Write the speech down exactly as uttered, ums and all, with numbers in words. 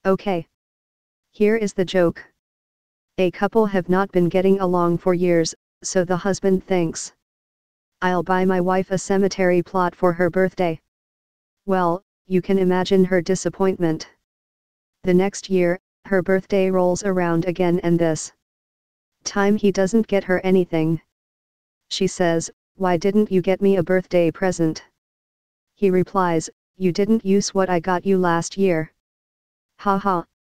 Okay. Here is the joke. A couple have not been getting along for years, so the husband thinks, I'll buy my wife a cemetery plot for her birthday. Well, you can imagine her disappointment. The next year, her birthday rolls around again and this time he doesn't get her anything. She says, why didn't you get me a birthday present? He replies, you didn't use what I got you last year. Ha ha.